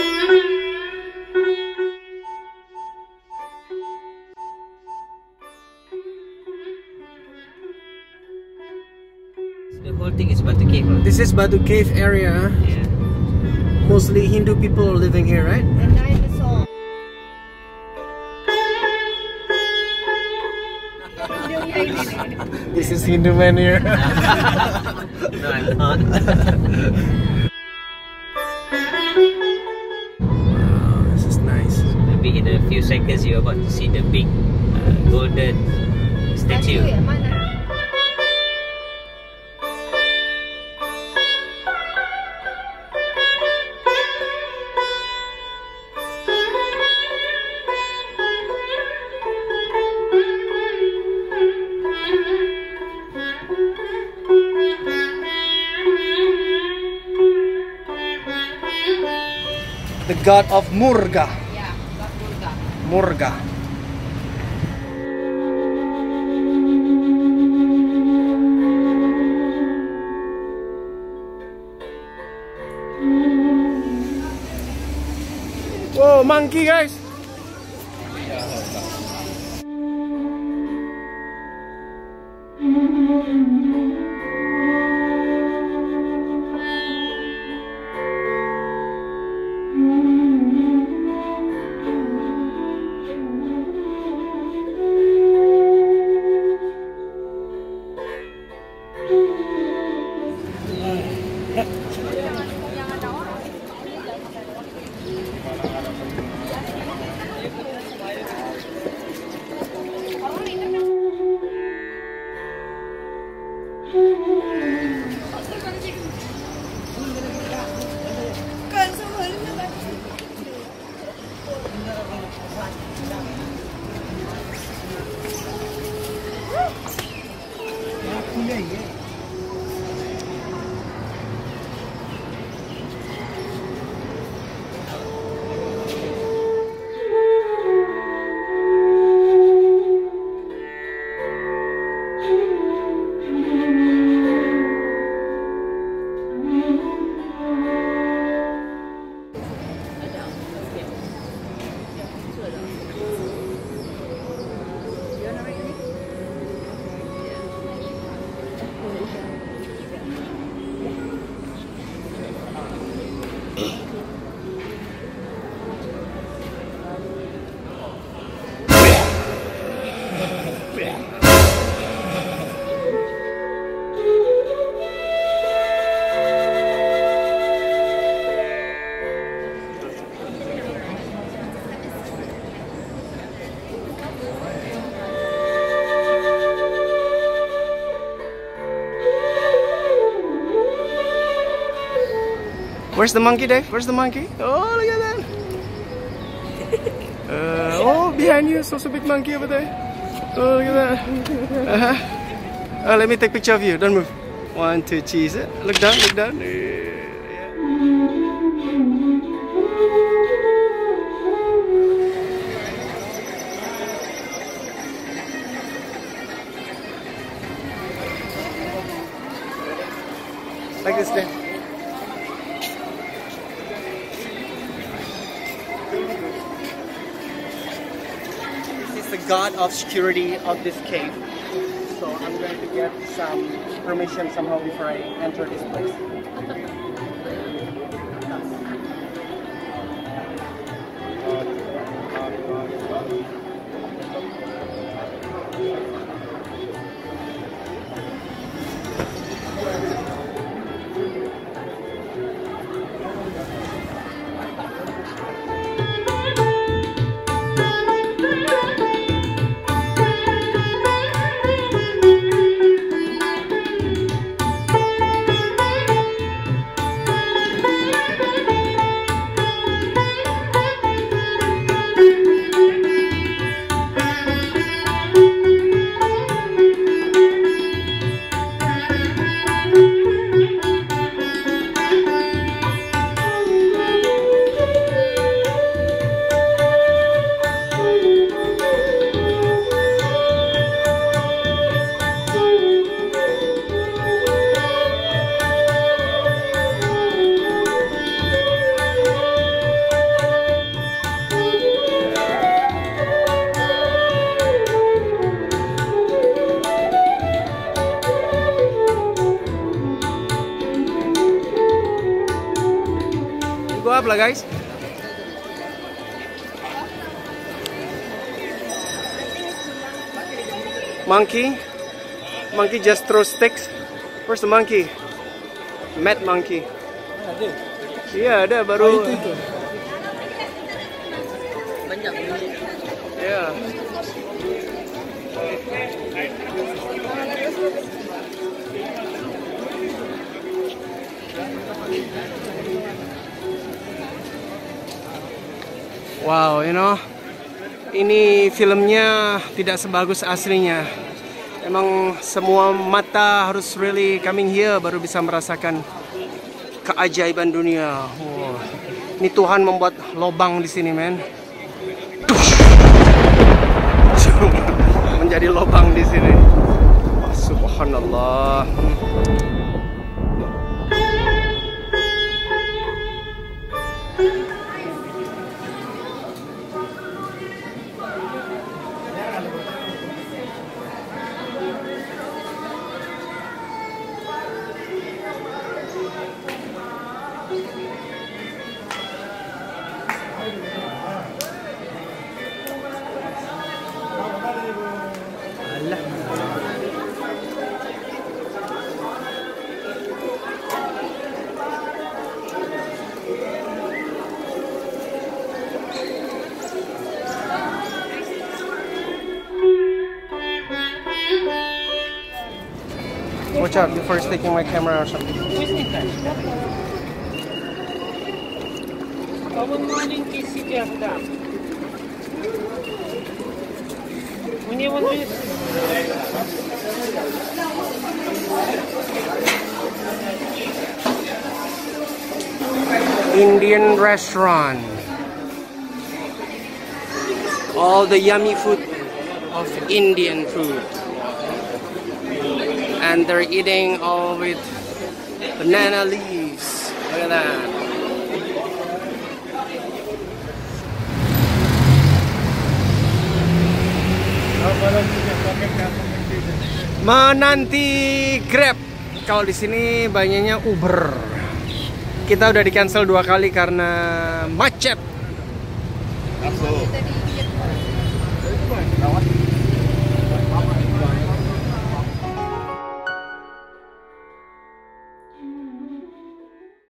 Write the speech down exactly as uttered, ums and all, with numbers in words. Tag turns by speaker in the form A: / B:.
A: The whole thing is Batu Cave. Huh?
B: This is Batu Cave area.
A: Yeah.
B: Mostly Hindu people are living here, right?
C: The dinosaur.
B: This is Hindu man here.
A: No, I'm not.
B: Wow, this is nice.
A: Maybe in a few seconds you're about to see the big uh, golden statue.
B: The god of Murga.
C: Yeah, Murga.
B: Murga. Whoa, monkey guys! Where's the monkey, Dave? Where's the monkey? Oh, look at that! uh, oh, behind you, so, so big monkey over there. Oh, look at that! Uh-huh. Oh, let me take a picture of you. Don't move. One, two, cheese it. Look down, look down. Yeah. Like this, Dave. The god of security of this cave, so I'm going to get some permission somehow before I enter this place. go up lah guys. Monkey, monkey just throw sticks. Where's the monkey? Mad monkey. Iya ada baru.
A: Banyak.
B: Iya. Wow, you know, ini filmnya tidak sebagus aslinya. Emang semua mata harus really coming here baru bisa merasakan keajaiban dunia. Wow. Ini Tuhan membuat lobang di sini, men. Menjadi lobang di sini. Oh, subhanallah. Watch out before he's taking my camera or something. Indian restaurant. All the yummy food of Indian food. And they're eating all with banana leaves. Look at that. Menanti Grab. Kalau di sini banyaknya Uber. Kita udah di cancel dua kali karena macet.